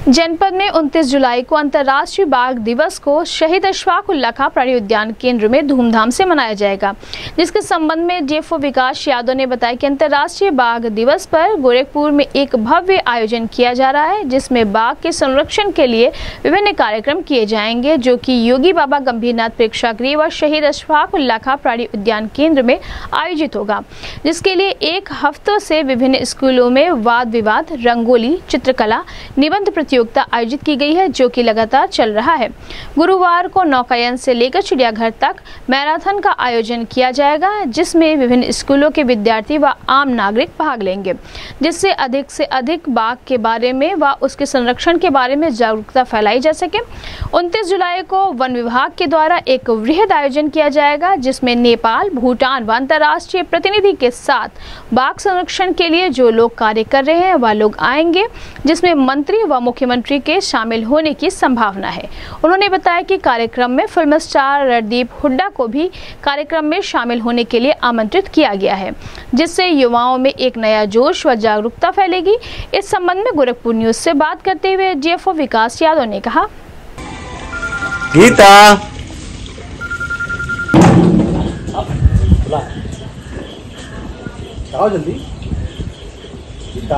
जनपद में 29 जुलाई को अंतर्राष्ट्रीय बाघ दिवस को शहीद अशफाक उल्लाह खां प्राणी उद्यान केंद्र में धूमधाम से मनाया जाएगा, जिसके संबंध में डीएफओ विकास यादव ने बताया कि अंतर्राष्ट्रीय बाघ दिवस पर गोरखपुर में एक भव्य आयोजन किया जा रहा है, जिसमें बाघ के संरक्षण के लिए विभिन्न कार्यक्रम किए जाएंगे, जो कि योगी बाबा गंभीरनाथ प्रेक्षागृह व शहीद अशफाक उल्लाह खां प्राणी उद्यान केंद्र में आयोजित होगा, जिसके लिए एक हफ्तों से विभिन्न स्कूलों में वाद विवाद, रंगोली, चित्रकला, निबंध प्रतियोगिता आयोजित की गई है, जो कि लगातार चल रहा है। गुरुवार को नौकायन से लेकर चिड़ियाघर तक मैराथन का आयोजन किया जाएगा, जिसमें विभिन्न स्कूलों के विद्यार्थी व आम नागरिक भाग लेंगे, जिससे अधिक से अधिक बाघ के बारे में व उसके संरक्षण के बारे में जागरूकता फैलाई जा सके। 29 जुलाई को वन विभाग के द्वारा एक वृहद आयोजन किया जाएगा, जिसमें नेपाल, भूटान व अंतर्राष्ट्रीय प्रतिनिधि के साथ बाघ संरक्षण के लिए जो लोग कार्य कर रहे हैं वह लोग आएंगे, जिसमें मंत्री व मुख्यमंत्री के शामिल होने की संभावना है। उन्होंने बताया कि कार्यक्रम में फिल्म स्टार रणदीप हुड्डा को भी कार्यक्रम में शामिल होने के लिए आमंत्रित किया गया है, जिससे युवाओं में एक नया जोश व जागरूकता फैलेगी। इस संबंध में गोरखपुर न्यूज से बात करते हुए डीएफओ विकास यादव ने कहा, गीता आओ जल्दी, गीता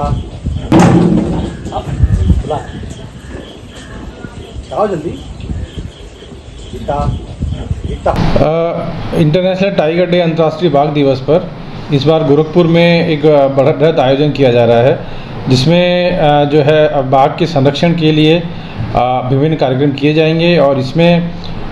आओ जल्दी, Gita Gita. International tiger day अंतर्राष्ट्रीय बाघ दिवस पर इस बार गोरखपुर में एक बृहद आयोजन किया जा रहा है, जिसमें जो है बाघ के संरक्षण के लिए विभिन्न कार्यक्रम किए जाएंगे और इसमें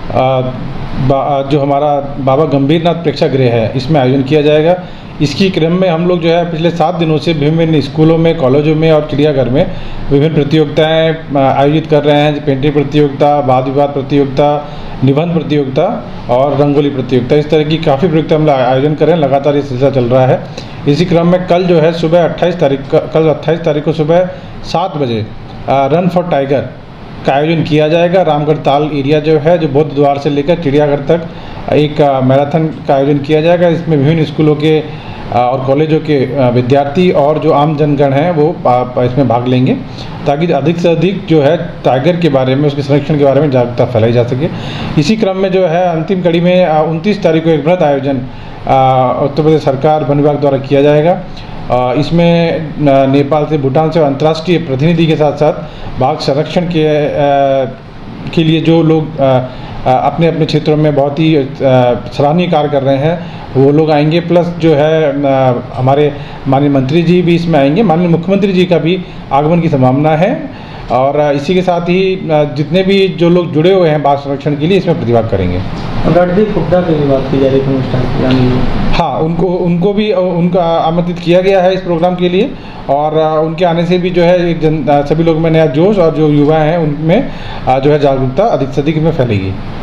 जो हमारा बाबा गंभीरनाथ प्रेक्षागृह है इसमें आयोजन किया जाएगा। इसकी क्रम में हम लोग जो है पिछले 7 दिनों से विभिन्न स्कूलों में, कॉलेजों में और चिड़ियाघर में विभिन्न प्रतियोगिताएं आयोजित कर रहे हैं। पेंटिंग प्रतियोगिता, वाद विवाद प्रतियोगिता, निबंध प्रतियोगिता और रंगोली प्रतियोगिता, इस तरह की काफ़ी प्रतियोगिता हम आयोजन कर रहे हैं। लगातार ये सिलसिला चल रहा है। इसी क्रम में कल जो है सुबह 28 तारीख को सुबह 7 बजे रन फॉर टाइगर का आयोजन किया जाएगा। रामगढ़ ताल एरिया जो है, जो बौद्ध द्वार से लेकर चिड़ियाघर तक एक मैराथन का आयोजन किया जाएगा। इसमें विभिन्न स्कूलों के और कॉलेजों के विद्यार्थी और जो आम जनगण हैं वो इसमें भाग लेंगे, ताकि अधिक से अधिक जो है टाइगर के बारे में, उसके संरक्षण के बारे में जागरूकता फैलाई जा सके। इसी क्रम में जो है अंतिम कड़ी में 29 तारीख को एक बृहद आयोजन उत्तर प्रदेश सरकार वन विभाग द्वारा किया जाएगा। इसमें नेपाल से, भूटान से अंतर्राष्ट्रीय प्रतिनिधि के साथ साथ बाघ संरक्षण के लिए जो लोग अपने अपने क्षेत्रों में बहुत ही सराहनीय कार्य कर रहे हैं वो लोग आएंगे। प्लस जो है हमारे माननीय मंत्री जी भी इसमें आएंगे। माननीय मुख्यमंत्री जी का भी आगमन की संभावना है और इसी के साथ ही जितने भी जो लोग जुड़े हुए हैं बाघ संरक्षण के लिए इसमें प्रतिभाग करेंगे। रणदीप हुड्डा की भी बात की जा रही है। हाँ, उनको भी उनका आमंत्रित किया गया है इस प्रोग्राम के लिए और उनके आने से भी जो है सभी लोग में नया जोश और जो युवा हैं उनमें जो है जागरूकता अधिक से अधिक में फैलेगी।